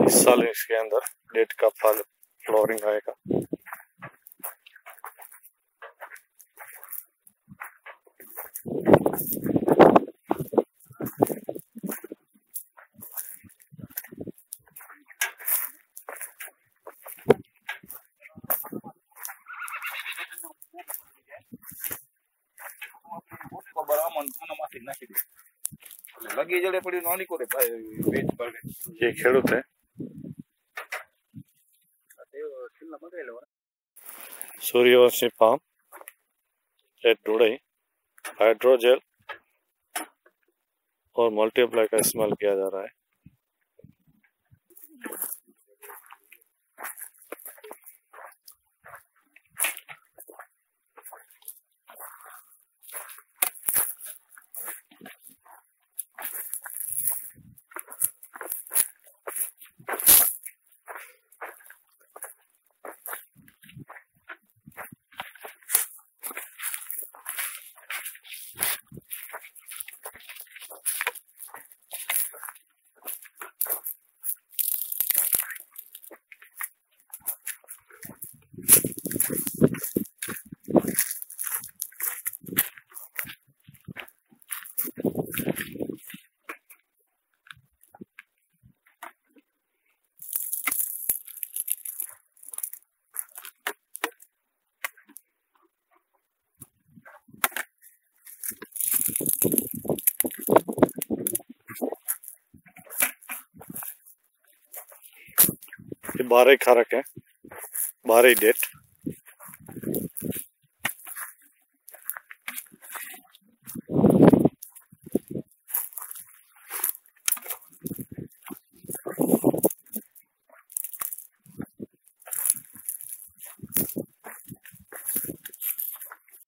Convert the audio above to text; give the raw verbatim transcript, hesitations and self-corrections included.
इस साल इसके अंदर डेट का फल फ्लोरिंग आएगा। लगी जड़े पड़ी नानी को बेच पर ये खेडूत है Suryavanshi farm at Dudai hydrogel और मल्टीप्लाई का इस्तेमाल किया जा रहा है। ये बारह खारक है, बारह डेट।